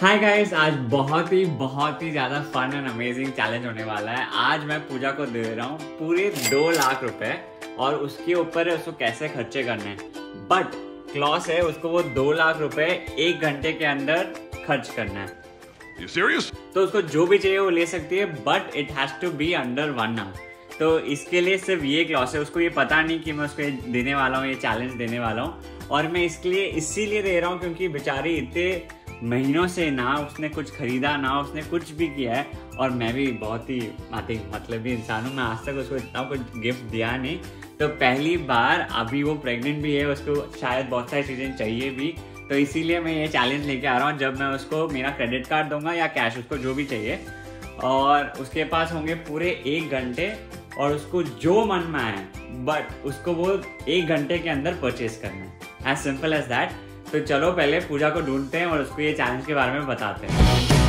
Hi guys, आज बहुत ही ज़्यादा फन एंड अमेजिंग चैलेंज होने वाला है। आज मैं पूजा को दे रहा हूँ पूरे 2 लाख रुपए और उसके ऊपर है उसको कैसे खर्चे करने हैं। बट क्लॉस है, उसको वो 2 लाख रुपए 1 घंटे के अंदर खर्च करना है। You serious? तो उसको जो भी चाहिए वो ले सकती है, but it has to be under 1 hour. तो इसके लिए सिर्फ ये क्लॉस है, उसको ये पता नहीं कि मैं उसको देने वाला हूँ, ये चैलेंज देने वाला हूँ। और मैं इसीलिए दे रहा हूँ क्योंकि बेचारी इतने महीनों से ना उसने कुछ खरीदा, ना उसने कुछ भी किया है। और मैं भी बहुत ही मतलब इंसान हूँ, मैं आज तक उसको इतना कुछ गिफ्ट दिया नहीं। तो पहली बार, अभी वो प्रेग्नेंट भी है, उसको शायद बहुत सारी चीज़ें चाहिए भी। तो इसीलिए मैं ये चैलेंज लेके आ रहा हूँ। जब मैं उसको मेरा क्रेडिट कार्ड दूंगा या कैश, उसको जो भी चाहिए, और उसके पास होंगे पूरे 1 घंटे और उसको जो मन में आए, बट उसको वो 1 घंटे के अंदर परचेज करना है। As simple as that. तो चलो पहले पूजा को ढूंढते हैं और उसको ये चैलेंज के बारे में बताते हैं।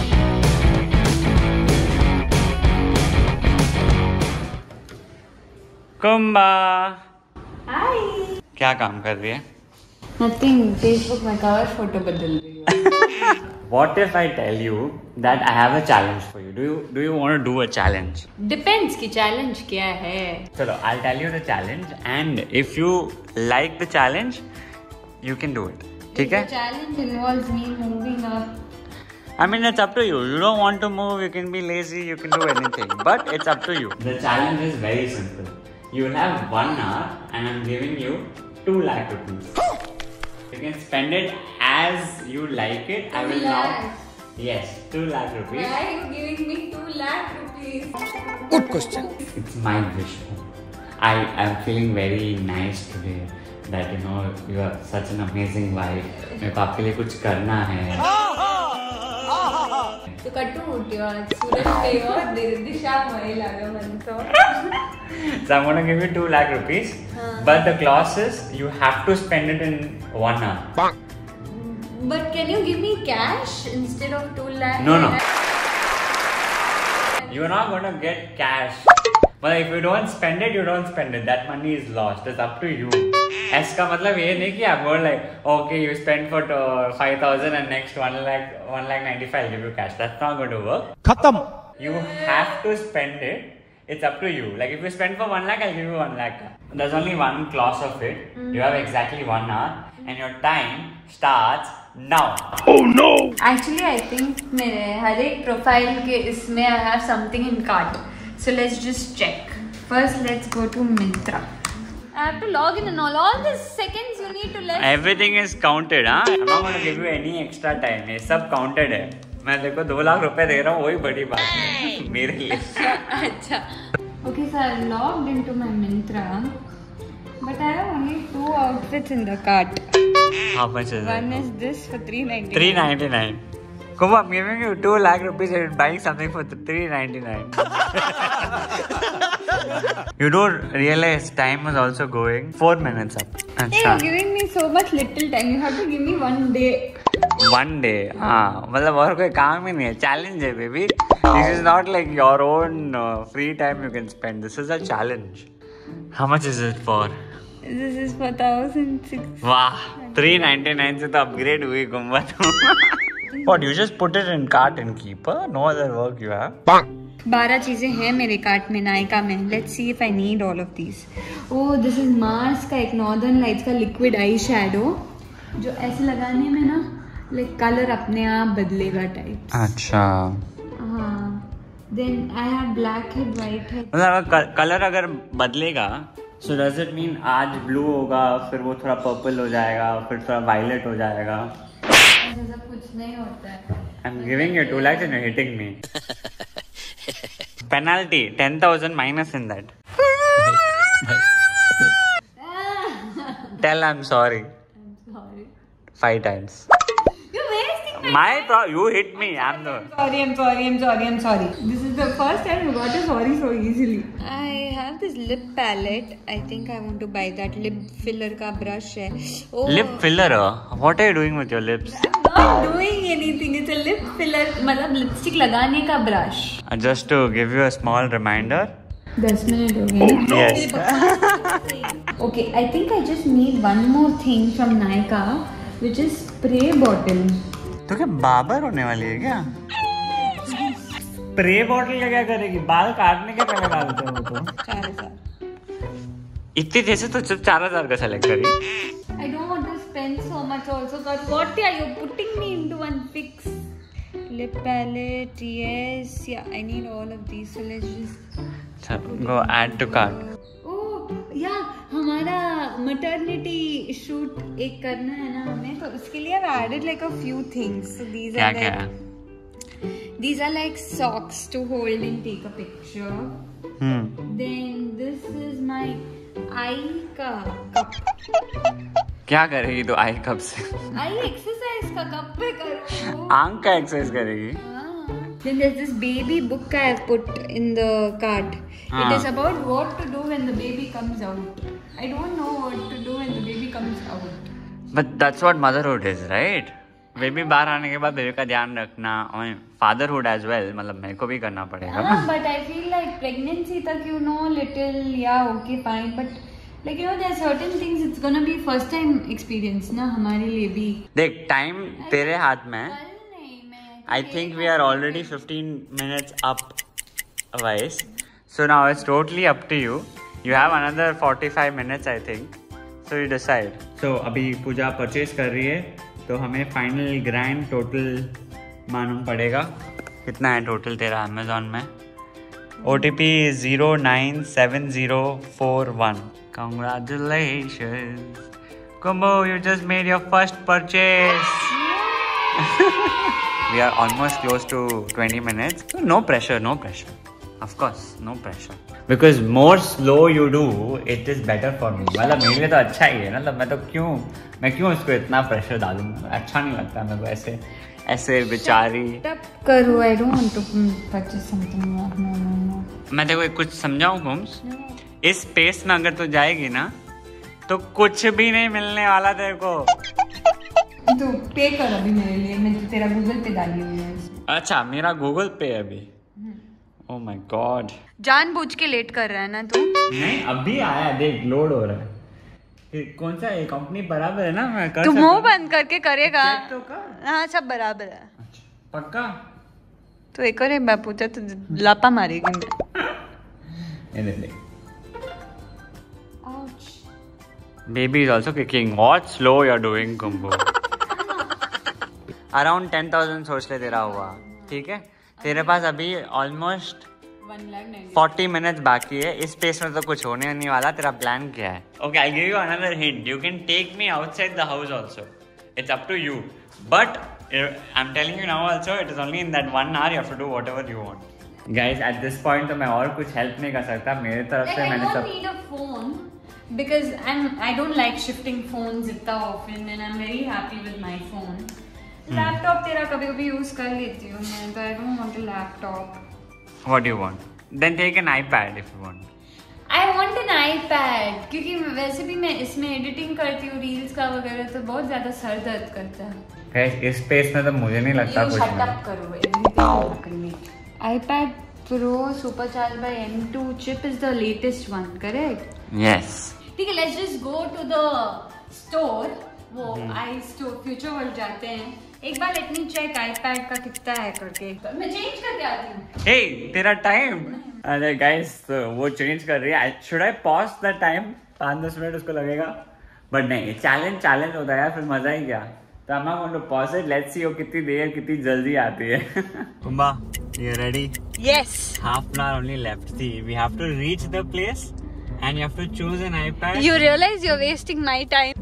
कुंबा, हाय। क्या काम कर रही है? नथिंग, फेसबुक में कवर फोटो बदल रही हूँ। What if I tell you that I have a challenge for you? Do you want to do a challenge? Depends की चैलेंज क्या है। चलो, I'll tell you the challenge and if you like the challenge, you can do it. ठीक है? Challenge involves me moving up. I mean, it's up to you. You don't want to move, you can be lazy, you can do anything. But it's up to you. The challenge is very simple. You will have 1 hour and I'm giving you 2 lakh rupees. You can spend it as you like it. I will now... Yes, 2 lakh rupees. Why are you giving me 2 lakh rupees? Good question. It's my wish. I am feeling very nice today. That you are such an amazing wife. मेरे को आपके लिए कुछ करना है। तो कटू उठ्यो सूरज पे और दिशा महिला गमनतो। So I'm gonna give you 2 lakh rupees. But the clause is you have to spend it in 1 hour. But can you give me cash instead of 2 lakh? No. You're not gonna get cash. But if you don't spend it, you don't spend it. That money is lost. It's up to you. S का मतलब ये नहीं कि आप बोल like, okay, you spend for 5,000 and next 1 lakh 95 I'll give you cash. That's not going to work. Khatam. You have to spend it. It's up to you. Like if you spend for 1 lakh, I'll give you 1 lakh. There's only one clause of it. You have exactly 1 hour and your time starts now. Oh no. Actually, I think मेरे हर एक profile के इसमें I have something in cart. So let's just check. First, let's go to Myntra. I have to log in and all the seconds you need to let. Everything is counted, हाँ? I'm not going to give you any extra time. ये सब counted है. मैं देखो 2 लाख रुपए दे रहा हूँ, वही बड़ी बात है मेरे लिए। अच्छा. Okay, so I logged into my Myntra, but I have only 2 outfits in the cart. How much is it? One is this for 399. 399. Kumbha, I'm giving you 2 lakh rupees and you're buying something for 399. You don't realize time is also going 4 minutes up. You're giving me so much little time. You have to give me 1 day. 1 day, हाँ, मतलब और कोई काम ही नहीं है, challenge है baby. This is not like your own free time you can spend. This is a challenge. How much is it for? This is for 1,006. वाह, 399 से तो upgrade हुई कुंभा तुम। What, you just put it in cart and keep? No other work you have? 12 चीजें हैं मेरे cart में नायका में. Let's see if I need all of these. Oh, this is Mars का एक Northern Lights का liquid eye shadow जो ऐसे लगाने में ना like कलर अपने आप बदलेगा टाइप. अच्छा. हाँ. Then I have black head, white head. मतलब कलर अगर बदलेगा, so does it mean आज ब्लू होगा, फिर वो थोड़ा पर्पल हो जाएगा, फिर थोड़ा वायलेट हो जाएगा? ऐसा कुछ नहीं होता है. I'm giving you 2 lakhs and you're hitting me. Penalty 10,000 minus in that. Tell I'm sorry. I'm sorry. 5 times. You're wasting my You hit me. I'm the one. I'm sorry. This is the first time you got a sorry so easily. I have this lip palette. I think I want to buy that lip filler का brush है. Oh. Lip filler? What are you doing with your lips? I'm not doing anything. It's a lip filler. मतलब lipstick लगाने का brush. Just to give you a small reminder. 10 minutes हो गए. Yes. Okay, I think I just need one more thing from Nykaa, which is spray bottle. तो क्या बाबर होने वाली है क्या? स्प्रे बॉटल का क्या करेगी? बाल काटने के पहले डालते हो तो 4000। इतनी देर से तो सिर्फ 4000 का सेलेक्ट करी। I don't want to spend so much also, but what are you putting me into one fix? Lip palette, yes, yeah, I need all of these, so let's just go add to cart. Oh, yeah, हमारा maternity shoot एक करना है ना हमें, तो उसके लिए I've added like a few things. So these are like these are like socks to hold and take a picture. Then this is my eye का cup. क्या करेगी तो आई कप से? आई एक्सरसाइज का कब पे करूँ? आंख का एक्सरसाइज करेगी। Then there's this baby book I have put in the cart. It is about what to do when the baby comes out. I don't know what to do when the baby comes out. But that's what motherhood is, right? Baby बाहर आने के बाद baby का ध्यान रखना और fatherhood as well, मतलब मेरे को भी करना पड़ेगा। But I feel like pregnancy तक you know little yeah okay fine but like you know there are certain things it's gonna be first time experience ना हमारे लिए भी। देख टाइम तेरे हाथ में है। I think we are already 15 minutes up, Vice. So now it's totally up to you. You have another 45 minutes I think. So you decide. So अभी पूजा परचेज कर रही है तो हमें फाइनल ग्रैंड टोटल मालूम पड़ेगा कितना है टोटल तेरा Amazon में। OTP 097041. Congratulations, Kumbo! You just made your first purchase. We are almost close to 20 minutes. So no pressure, no pressure. Of course, no pressure. Because more slow you do, it is better for me. मतलब मेरे लिए तो अच्छा ही है ना, मतलब मैं क्यों इसको इतना प्रेशर डालूंगा? अच्छा नहीं लगता मेरे को ऐसे बेचारी। करो, I don't want to purchase something. No. मैं देखो कुछ समझाऊं गुम्स? इस स्पेस में अगर तू जाएगी ना तो कुछ भी नहीं मिलने वाला तेरे को। तो पे कर अभी मेरे लिए, मैं तो तेरा गूगल पे डाली हुई है। अच्छा मेरा गूगल पे अभी? ओह माय गॉड, जानबूझ के लेट कर रहा है ना तू? नहीं अभी आया, देख लोड हो रहा है। कौन सा है कंपनी? बराबर है ना? मैं कर तू मुंह बंद करके करेगा? तो कर। हाँ सब बराबर है। अच्छा पक्का? तो एक और एक बार पूछा तो लापा मारेगी। Baby is also kicking. What slow you're doing, Kumbo? Around 10,000 सोच ले तेरा हुआ, ठीक है? तेरे पास अभी ऑलमोस्ट 40 मिनट्स बाकी है। इस स्पेस में तो कुछ होने नहीं वाला। तेरा प्लान क्या है? Okay, I'll give you another hint. You can take me outside the house also. It's up to you. But I'm telling you now also, it is only in that 1 hour you have to do whatever you want. Guys, at this point तो मैं और कुछ help नहीं कर सकता मेरे तरफ से। मैंने सब need a phone because I don't like shifting phones इतना often and I'm very happy with my phone. Laptop तेरा कभी-कभी यूज कर लेती हूँ मैं, तो I don't want a laptop. What do you want? Then take an iPad if you want. I want an iPad क्योंकि वैसे भी मैं इसमें एडिटिंग करती हूँ रील्स का वगैरह, तो बहुत ज्यादा सर दर्द करता है। Guys, इस स्पेस में तो मुझे नहीं लगता कुछ करो। iPad Pro Supercharged by M2 chip is the latest one, correct? Yes. ठीक है, let's just go to the store. वो iStore Future World जाते हैं। एक बार let me check iPad का कितना है करके। मैं change करके आती हूँ। Hey, तेरा टाइम? अरे guys, वो change कर रही है। Should I pause the time? 5-10 minute उसको लगेगा। But नहीं, challenge होता है यार, फिर मजा ही क्या? तो I'm not going to pause it. Let's see वो कितनी देर कितनी जल्दी आती है। कुंबा, you ready? Yes. Half an hour only left. See, we have to reach the place and you have to choose an iPad. You realize you're wasting my time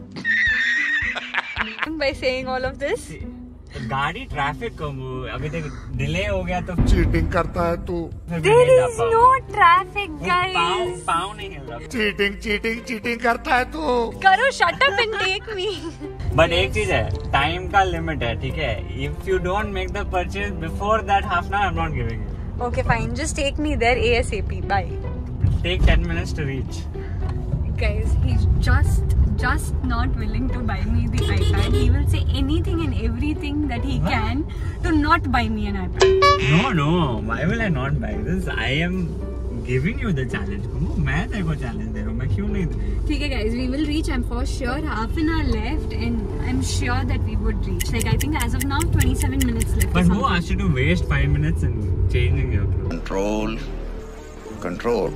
by saying all of this? गाड़ी traffic कम अभी तक delay हो गया तो cheating करता है तू। There is no traffic, guys. पाँव नहीं हिल रहा। चीटिंग करता है तू। करो, shut up and take me. But एक चीज है, टाइम का लिमिट है, ठीक है? If you don't make the purchase before that half an hour, I'm not giving you. Okay, fine. Just take me there ASAP. Bye. Take 10 minutes to reach. Guys, he's just not willing to buy me the iPad. He will say anything and everything that he can to not buy me an iPad. No. Why will I not buy this? I am giving you the challenge. मैं तेरे को challenge दे रहा हूँ, मैं क्यों नहीं दूँ? ठीक है guys, we will reach. I'm for sure half an hour left and I'm sure that we would reach. Like I think as of now 27 minutes left. But who asked you to waste 5 minutes in changing your clothes? Control.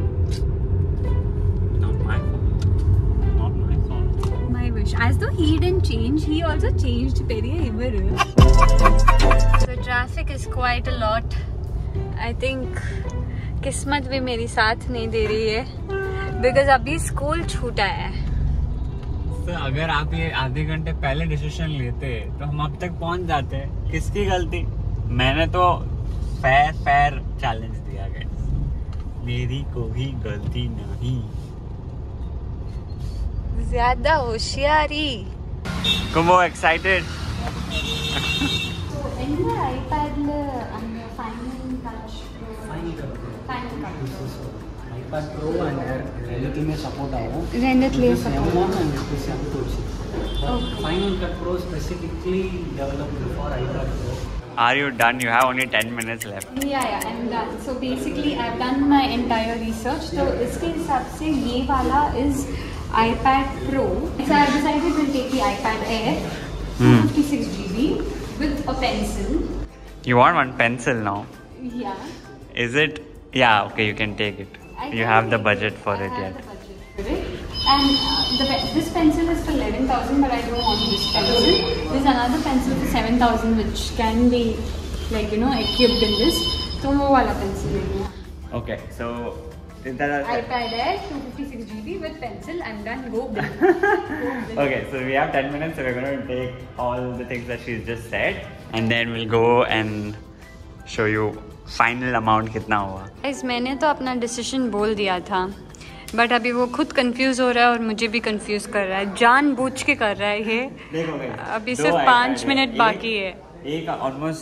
Not my fault. Not my fault. My wish. As though he didn't change, he also changed. Periye ivaru. The traffic is quite a lot. I think किस्मत भी मेरी साथ नहीं दे रही है because अभी school छूटा है। तो अगर आप ये आधे घंटे पहले डिसीजन लेते तो हम अब तक पहुंच जाते। किसकी गलती? मैंने तो फेयर चैलेंज दिया गाइस, मेरी कोई गलती नहीं। ज्यादा होशियारी। कुमो excited? iPad Pro and everything में support आया। Renditly support. M1 and Final Cut Pro specifically developed for iPad Pro. Are you done? You have only 10 minutes left. Yeah, I'm done. So basically, I've done my entire research. तो इसके हिसाब से ये वाला is iPad Pro. So I've decided we'll take the iPad Air, 256 GB with a pencil. You want one pencil now? Yeah. Is it? Yeah, okay, you can take it. You have the budget for it yet. The budget for it. And this pencil is for 11,000, but I don't want this pencil. There's another pencil for 7,000, which can be, like, you know, equipped in this. So वो वाला pencil लेंगे। Okay, so iPad Air 256 GB with pencil. I'm done. Go big. Okay, so we have 10 minutes, so we're going to take all the things that she's just said, and then we'll go and show you final amount कितना हुआ। Guys मैंने तो अपना decision बोल दिया था, but अभी वो खुद कंफ्यूज हो रहा है और मुझे भी कंफ्यूज कर रहा है, जानबूझ के कर रहा है ये। अभी सिर्फ 5 मिनट बाकी है। एक ऑलमोस्ट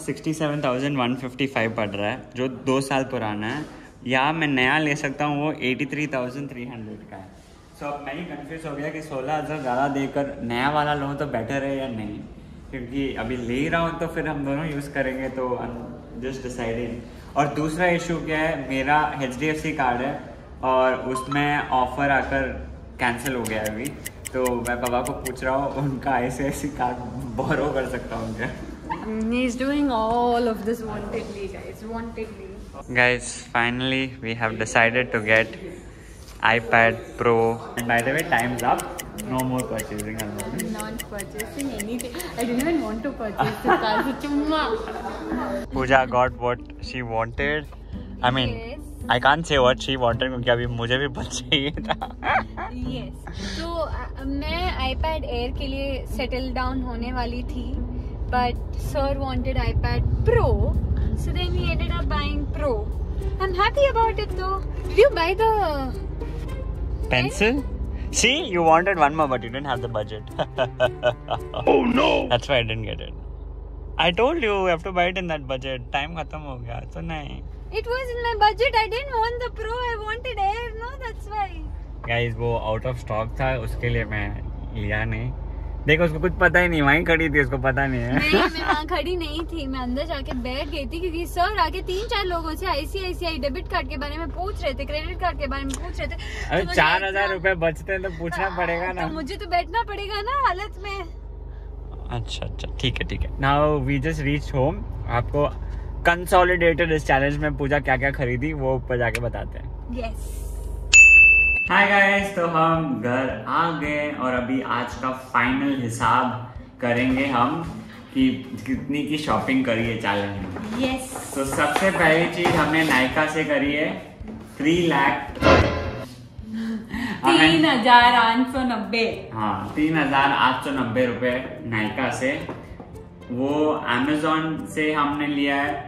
67,155 पड़ रहा है, जो 2 साल पुराना है। या मैं नया ले सकता हूँ, वो 83,300 का है। सो अब मैं ही कंफ्यूज हो गया कि 16,000 ज़्यादा देकर नया वाला लूँ तो बेटर है या नहीं, क्योंकि अभी ले रहा हूँ तो फिर हम दोनों यूज़ करेंगे, तो जस्ट डिसाइडेड। और दूसरा इशू क्या है, मेरा HDFC कार्ड है और उसमें ऑफर आकर कैंसिल हो गया अभी, तो मैं पापा को पूछ रहा हूँ उनका ICICI कार्ड बोरो कर सकता हूँ क्या? He is doing all of this wantedly, guys, wantedly. Guys, finally we have decided to get iPad Pro. And by the way, time's up. No more purchasing. I'm not purchasing anything. I didn't even want to purchase this car. Chumma. Pooja got what she wanted. I mean, Yes. I can't say what she wanted क्योंकि अभी मुझे भी बच चाहिए था। Yes. तो मैं iPad Air के लिए settle down होने वाली थी, but Sir wanted iPad Pro, so then we ended up buying Pro. I'm happy about it though. Did you buy the Pencil? See, you wanted one more, but you didn't have the budget. Oh no! That's why I didn't get it. I told you have to buy it in that budget. Time खत्म हो गया, तो नहीं। It was in my budget. I didn't want the Pro. I wanted Air. No, that's why. Guys, वो out of stock था, उसके लिए मैं लिया नहीं। देखो उसको कुछ पता ही नहीं, वहीं खड़ी थी, उसको पता नहीं है। नहीं, मैं वहाँ खड़ी नहीं थी, मैं अंदर जाके बैठ गई थी क्योंकि सर आके 3-4 लोगों से ICICI डेबिट कार्ड के बारे में पूछ रहे थे, क्रेडिट कार्ड के बारे में पूछ रहे थे। अरे 4,000 रुपए बचते हैं तो पूछना पड़ेगा ना। तो मुझे तो बैठना पड़ेगा ना हालत में। अच्छा, ठीक है। Now we just reach home. आपको कंसोलिडेटेड इस चैलेंज में पूजा क्या क्या खरीदी वो ऊपर जाके बताते हैं। यस। हाय गाइस, तो हम घर आ गए और अभी आज का फाइनल हिसाब करेंगे हम कि कितनी की शॉपिंग करी है चैलेंज में। यस। तो सबसे पहली चीज हमने नायका से करी है 3,890। हाँ, 3,890 रुपए नायका से। वो अमेजोन से हमने लिया है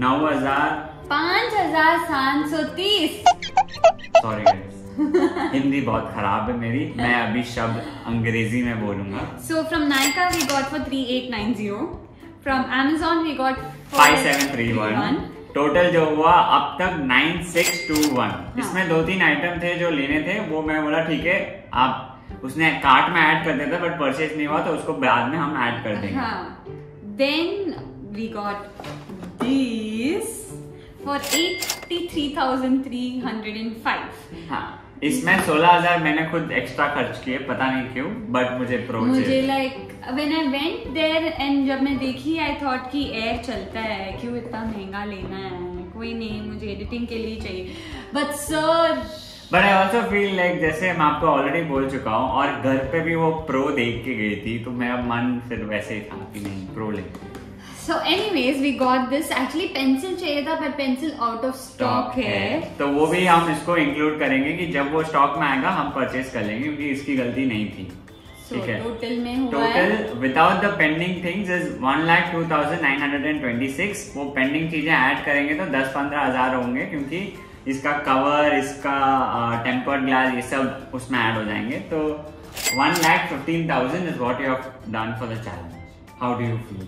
5,730। सॉरी गाइस, हिंदी बहुत खराब है मेरी, मैं अभी शब्द अंग्रेजी में बोलूंगा। So from Nykaa we got for 3,890. From Amazon we got 5,731। Total जो हुआ अब तक 9,621। इसमें 2-3 आइटम थे जो लेने थे, वो मैं बोला ठीक है, आप उसने कार्ट में ऐड कर देता, बट परचेज नहीं हुआ तो उसको बाद में हम ऐड कर देंगे। हाँ। Then we got these for 83,305. हाँ, इसमें 16,000 मैंने खुद एक्स्ट्रा खर्च किए, पता नहीं क्यों, बट मुझे प्रो मुझे like when I went there and जब मैं देखी आई थॉट कि एयर चलता है, क्यों इतना महंगा लेना है, कोई नहीं, मुझे एडिटिंग के लिए चाहिए. But sir but I also feel like जैसे मैं आपको ऑलरेडी बोल चुका हूँ और घर पे भी वो प्रो देख के गई थी, तो मेरा मन फिर वैसे ही था कि नहीं प्रो ले. So anyways, we got this. Actually pencil चाहिए था पर पेंसिल आउट ऑफ स्टॉक है, तो वो भी हम इसको इंक्लूड करेंगे कि जब वो स्टॉक में आएगा हम परचेज कर लेंगे, क्योंकि इसकी गलती नहीं थी. ठीक है, टोटल में हुआ total without the pending things is 1,02,926. वो पेंडिंग चीजें ऐड करेंगे तो 10-15 हजार होंगे, क्योंकि इसका कवर, इसका टेम्पर्ड ग्लास, ये सब उसमें ऐड हो जाएंगे. तो 1,15,000 is what you have done for the challenge. How do you feel?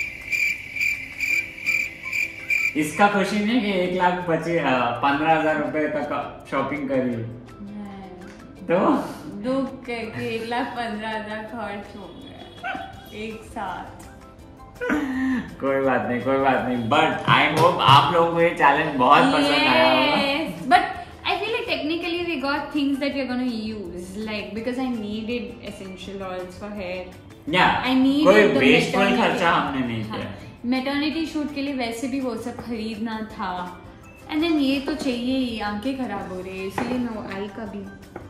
इसका खुशी नहीं कि 1,15,000 रुपए तक शॉपिंग करी, तो दुख है कि 1,15,000 खर्च हो गया एक साथ. कोई बात नहीं, कोई बात नहीं. बट आई होप आप लोगों को ये चैलेंज बहुत पसंद आया होगा. But I feel like technically we got things that we're gonna use, like because I needed essential oils for hair. Yeah, I needed कोई the वेस्टफुल maternity- खर्चा हमने नहीं किया. मैटरनिटी शूट के लिए वैसे भी वो सब खरीदना था, एंड देन ये तो चाहिए ही, आंखें खराब हो रही है इसलिए मैं आई का भी.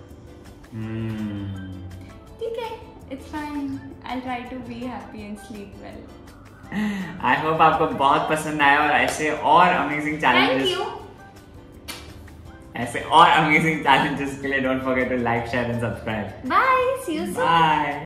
ठीक है, it's fine, I try to be happy and sleep well. I hope आपको बहुत पसंद आया और ऐसे और अमेजिंग थैंक चैलेंजेस, यू. ऐसे और अमेजिंग चैलेंजेस के लिए don't forget to like, share and subscribe. Bye, see you soon. Bye.